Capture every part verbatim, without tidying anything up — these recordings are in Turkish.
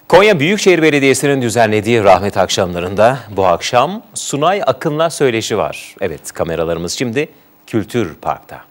Konya Büyükşehir Belediyesi'nin düzenlediği rahmet akşamlarında bu akşam Sunay Akın'la söyleşi var. Evet, kameralarımız şimdi Kültür Park'ta.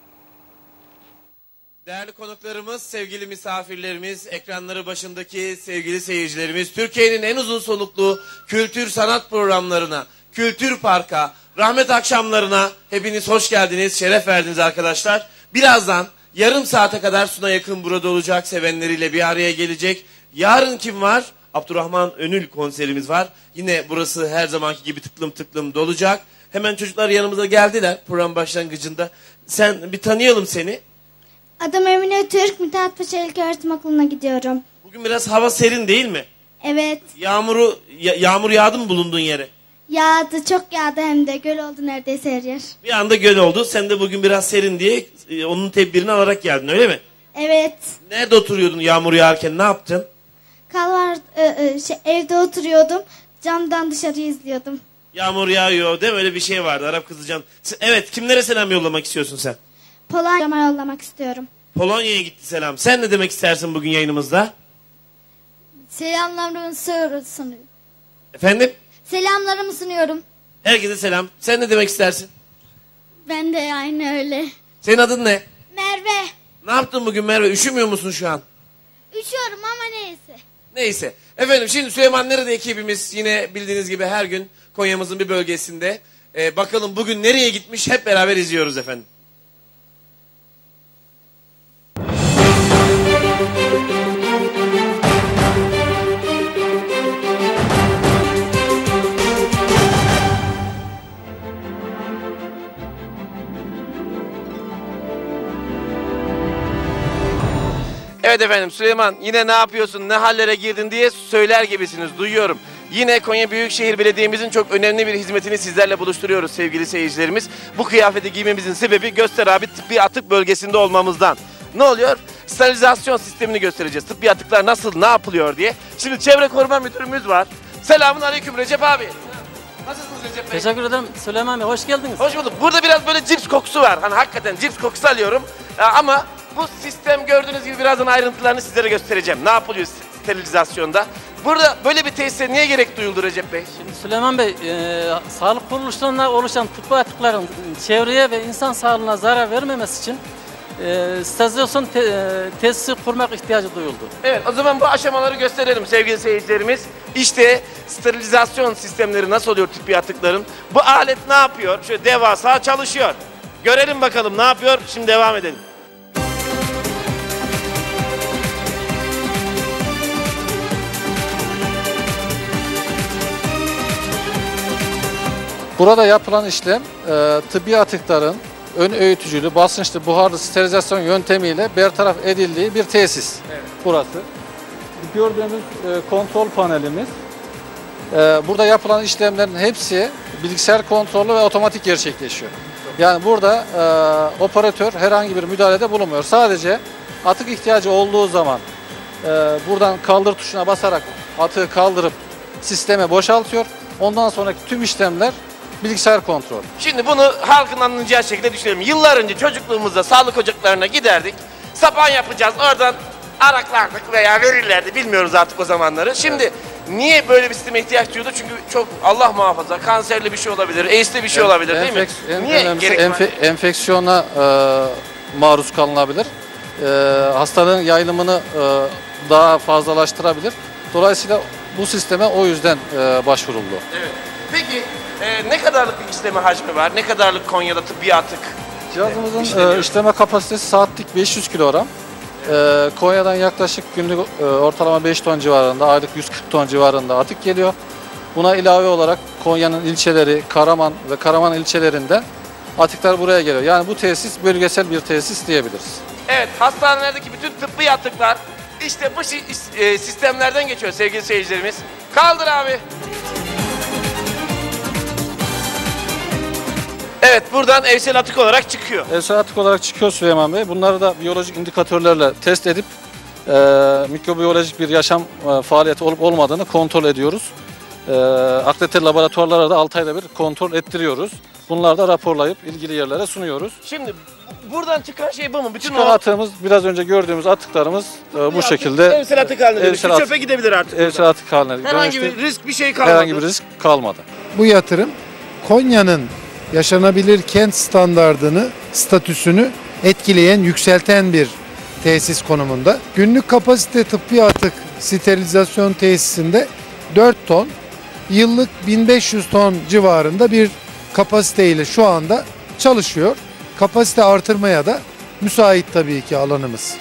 Değerli konuklarımız, sevgili misafirlerimiz, ekranları başındaki sevgili seyircilerimiz, Türkiye'nin en uzun soluklu kültür sanat programlarına, Kültür Park'a, rahmet akşamlarına hepiniz hoş geldiniz, şeref verdiniz arkadaşlar. Birazdan yarım saate kadar Sunay Akın burada olacak, sevenleriyle bir araya gelecek. Yarın kim var? Abdurrahman Önül konserimiz var. Yine burası her zamanki gibi tıklım tıklım dolacak. Hemen çocuklar yanımıza geldiler program başlangıcında. Sen bir tanıyalım seni. Adım Emine Türk, Mithat Paşa İlköğretim Okulu'na gidiyorum. Bugün biraz hava serin değil mi? Evet. Yağmuru ya- yağmur yağdı mı bulunduğun yere? Yağdı, çok yağdı hem de. Göl oldu neredeyse her yer. Bir anda göl oldu. Sen de bugün biraz serin diye e, onun tedbirini alarak geldin, öyle mi? Evet. Nerede oturuyordun yağmur yağarken, ne yaptın? Kalvar, e, e, şey, evde oturuyordum. Camdan dışarıyı izliyordum. Yağmur yağıyor değil mi? Öyle bir şey vardı. Arap kızı can. Sen- Evet, kimlere selam yollamak istiyorsun sen? Polonya'ma yollamak istiyorum. Polonya'ya gitti selam. Sen ne demek istersin bugün yayınımızda? Selamlarımı sunuyorum. Efendim? Selamlarımı sunuyorum. Herkese selam. Sen ne demek istersin? Ben de aynı öyle. Senin adın ne? Merve. Ne yaptın bugün Merve? Üşümüyor musun şu an? Üşüyorum ama neyse. Neyse. Efendim şimdi Süleyman Nerede ekibimiz yine bildiğiniz gibi her gün Konya'mızın bir bölgesinde. Ee, bakalım bugün nereye gitmiş, hep beraber izliyoruz efendim. Evet efendim, Süleyman yine ne yapıyorsun, ne hallere girdin diye söyler gibisiniz, duyuyorum. Yine Konya Büyükşehir Belediye'mizin çok önemli bir hizmetini sizlerle buluşturuyoruz sevgili seyircilerimiz. Bu kıyafeti giymemizin sebebi Göster abi tıbbi atık bölgesinde olmamızdan. Ne oluyor? Sterilizasyon sistemini göstereceğiz. Tıbbi atıklar nasıl, ne yapılıyor diye. Şimdi Çevre Koruma Müdürümüz var. Selamun aleyküm Recep abi. Nasılsınız Recep Bey? Teşekkür ederim Süleyman Bey, hoş geldiniz. Hoş bulduk. Burada biraz böyle cips kokusu var. Hani hakikaten cips kokusu alıyorum. Ee, ama bu sistem gördüğünüz gibi birazdan ayrıntılarını sizlere göstereceğim. Ne yapılıyor sterilizasyonda? Burada böyle bir tesise niye gerek duyuldu Recep Bey? Şimdi Süleyman Bey, e, sağlık kuruluşlarında oluşan tıbbi atıkların çevreye ve insan sağlığına zarar vermemesi için e, sterilizasyon te, e, tesisi kurmak ihtiyacı duyuldu. Evet, o zaman bu aşamaları gösterelim sevgili seyircilerimiz. İşte sterilizasyon sistemleri nasıl oluyor tıbbi atıkların? Bu alet ne yapıyor? Şöyle devasa çalışıyor. Görelim bakalım ne yapıyor. Şimdi devam edelim. Burada yapılan işlem e, tıbbi atıkların ön öğütücülü, basınçlı, buharlı sterilizasyon yöntemiyle bertaraf edildiği bir tesis. Evet. Burası. Gördüğünüz e, kontrol panelimiz. E, burada yapılan işlemlerin hepsi bilgisayar kontrollü ve otomatik gerçekleşiyor. Yani burada e, operatör herhangi bir müdahalede bulunmuyor. Sadece atık ihtiyacı olduğu zaman e, buradan kaldır tuşuna basarak atığı kaldırıp sisteme boşaltıyor. Ondan sonraki tüm işlemler bilgisayar kontrol. Şimdi bunu halkın anlayacağı şekilde düşünelim. Yıllar önce çocukluğumuzda sağlık ocaklarına giderdik. Sapan yapacağız, oradan araklardık veya verirlerdi, bilmiyoruz artık o zamanları. Şimdi evet. Niye böyle bir sisteme ihtiyaç duyuldu? Çünkü çok, Allah muhafaza, kanserli bir şey olabilir, AIDS'li bir şey olabilir değil mi? En, niye önemlisi gerek enfe, var? enfeksiyona e, maruz kalınabilir. E, hastalığın yayılımını e, daha fazlalaştırabilir. Dolayısıyla bu sisteme o yüzden e, başvuruldu. Evet. Peki e, ne kadarlık bir işleme hacmi var? Ne kadarlık Konya'da tıbbi atık? Cihazımızın e, işleme kapasitesi saatlik beş yüz kilogram. E, Konya'dan yaklaşık günlük e, ortalama beş ton civarında, aylık yüz kırk ton civarında atık geliyor. Buna ilave olarak Konya'nın ilçeleri, Karaman ve Karaman ilçelerinden atıklar buraya geliyor. Yani bu tesis bölgesel bir tesis diyebiliriz. Evet, hastanelerdeki bütün tıbbi atıklar işte bu e, sistemlerden geçiyor sevgili seyircilerimiz. Kaldır abi. Evet, buradan evsel atık olarak çıkıyor. Evsel atık olarak çıkıyor Süleyman Bey. Bunları da biyolojik indikatörlerle test edip e, mikrobiyolojik bir yaşam e, faaliyeti olup olmadığını kontrol ediyoruz. E, akredite laboratuvarlara da altı ayda bir kontrol ettiriyoruz. Bunları da raporlayıp ilgili yerlere sunuyoruz. Şimdi bu- buradan çıkan şey bu mu? Bütün Çıkan o atığımız, biraz önce gördüğümüz atıklarımız e, bu şekilde evsel atık haline dönüştü. evsel Çöpe atık- gidebilir artık. evsel atık haline Herhangi dönüştü. bir risk bir şey kalmadı. Herhangi bir risk kalmadı. Bu yatırım Konya'nın yaşanabilir kent standardını, statüsünü etkileyen, yükselten bir tesis konumunda. Günlük kapasite tıbbi atık sterilizasyon tesisinde dört ton, yıllık bin beş yüz ton civarında bir kapasiteyle şu anda çalışıyor. Kapasite artırmaya da müsait tabii ki alanımız.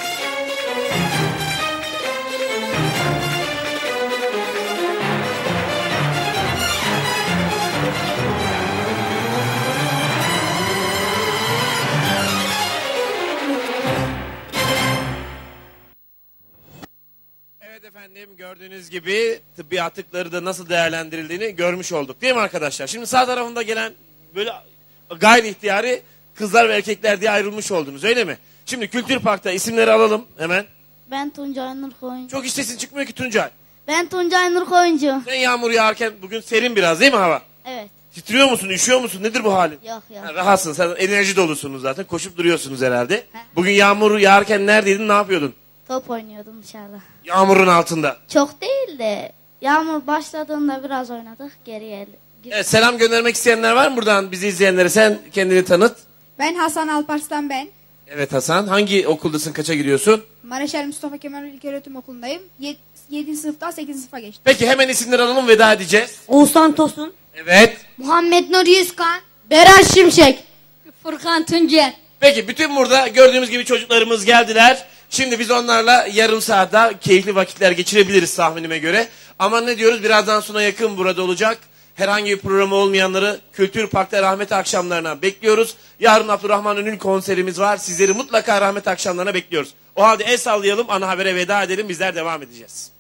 Evet efendim, gördüğünüz gibi tıbbi atıkları da nasıl değerlendirildiğini görmüş olduk değil mi arkadaşlar? Şimdi sağ tarafında gelen böyle gayri ihtiyari kızlar ve erkekler diye ayrılmış oldunuz, öyle mi? Şimdi Kültür Park'ta isimleri alalım hemen. Ben Tuncay Nur Koyuncu. Çok hiç sesin çıkmıyor ki Tuncay. Ben Tuncay Nur Koyuncu. Sen yağmur yağarken bugün serin biraz değil mi hava? Evet. Titriyor musun, üşüyor musun? Nedir bu halin? Yok yok. Ha, rahatsın, sen enerji dolusunuz zaten. Koşup duruyorsunuz herhalde. Bugün yağmur yağarken neredeydin, ne yapıyordun? Top oynuyordum dışarıda. Yağmurun altında. Çok değil de yağmur başladığında biraz oynadık. Geriye gir- Evet, selam göndermek isteyenler var mı buradan bizi izleyenlere? Sen kendini tanıt. Ben Hasan Alparslan ben. Evet Hasan, hangi okuldasın, kaça gidiyorsun? Maraşel Mustafa Kemal İlköğretim Okulu'ndayım. yedinci sınıftan sekizinci sınıfa geçtim. Peki hemen isimleri alalım, veda edeceğiz. Oğuzhan Tosun, Evet. Muhammed Nur Yüzkan. Berat Şimşek, Furkan Tuncer. Peki bütün burada gördüğümüz gibi çocuklarımız geldiler. Şimdi biz onlarla yarım saat daha keyifli vakitler geçirebiliriz tahminime göre. Ama ne diyoruz, birazdan sona yakın burada olacak. Herhangi bir programı olmayanları Kültür Park'ta rahmet akşamlarına bekliyoruz. Yarın Abdurrahman Ünül konserimiz var. Sizleri mutlaka rahmet akşamlarına bekliyoruz. O halde el sallayalım, ana habere veda edelim, bizler devam edeceğiz.